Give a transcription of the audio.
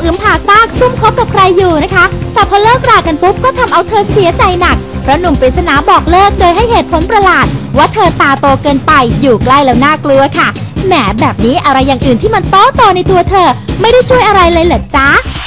มผ่าซากซุ่มคบกับใครอยู่นะคะแต่พอเลิกรากันปุ๊บก็ทำเอาเธอเสียใจหนักเพราะหนุ่มปริศนาบอกเลิกโดยให้เหตุผลประหลาดว่าเธอตาโตเกินไปอยู่ใกล้แล้วน่ากลัวค่ะแหมแบบนี้อะไรอย่างอื่นที่มันโตในตัวเธอไม่ได้ช่วยอะไรเลยเหรอจ๊ะ